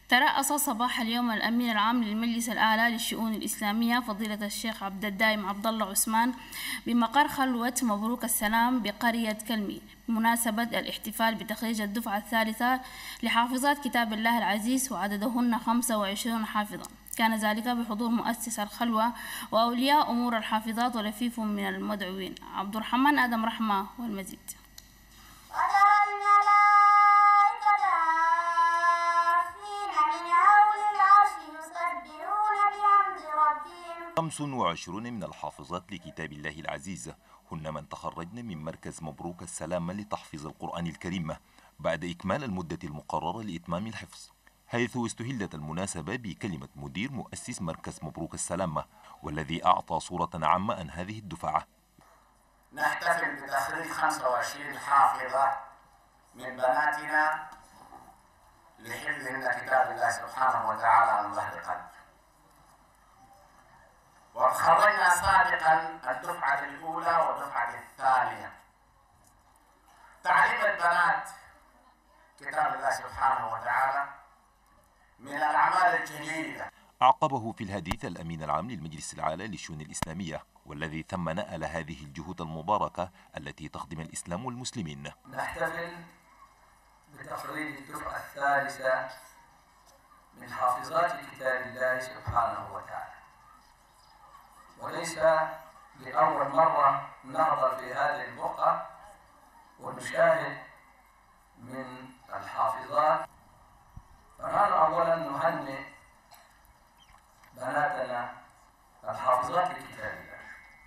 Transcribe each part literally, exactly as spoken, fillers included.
ترأس صباح اليوم الأمين العام للمجلس الأعلى للشؤون الإسلامية فضيلة الشيخ عبد الدائم عبد الله عثمان بمقر خلوة مبروك السلام بقرية كلمي بمناسبة الاحتفال بتخريج الدفعة الثالثة لحافظات كتاب الله العزيز وعددهن خمسة وعشرين حافظة. كان ذلك بحضور مؤسس الخلوة وأولياء أمور الحافظات ولفيف من المدعوين. عبد الرحمن آدم رحمة والمزيد. خمس وعشرون من الحافظات لكتاب الله العزيز هن من تخرجن من مركز مبروك السلام لتحفيظ القرآن الكريم بعد إكمال المدة المقررة لإتمام الحفظ، حيث استهلت المناسبة بكلمة مدير مؤسس مركز مبروك السلام والذي أعطى صورة عامة عن هذه الدفعة. نحتفل بتخريج خمسة وعشرين حافظة من بناتنا لحفظهن كتاب الله سبحانه وتعالى عن ظهر قلب. وخرجنا سابقا الدفعة الأولى والدفعة الثانية. تعليم البنات كتاب الله سبحانه وتعالى من الأعمال الجليلة. أعقبه في الحديث الأمين العام للمجلس الأعلى للشؤون الإسلامية والذي ثمن على هذه الجهود المباركة التي تخدم الإسلام والمسلمين. نحتفل بتخريج الدفعة الثالثة من حافظات كتاب الله سبحانه وتعالى، وليس لأول مرة نحضر في هذه البقعة ونشاهد من الحافظات. فنحن أولا نهنئ بناتنا الحافظات لكتاب الله،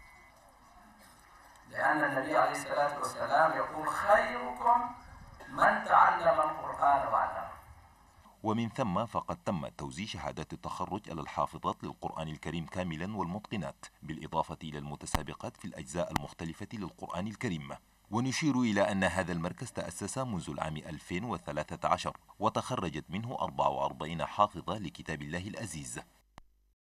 لأن النبي عليه الصلاة والسلام يقول: خيركم من تعلم القرآن وعلمه. ومن ثم فقد تم توزيع شهادات التخرج على الحافظات للقرآن الكريم كاملا والمتقنات، بالإضافة إلى المتسابقات في الأجزاء المختلفة للقرآن الكريم. ونشير إلى أن هذا المركز تأسس منذ العام ألفين وثلاثة عشر وتخرجت منه أربع وأربعين حافظة لكتاب الله العزيز.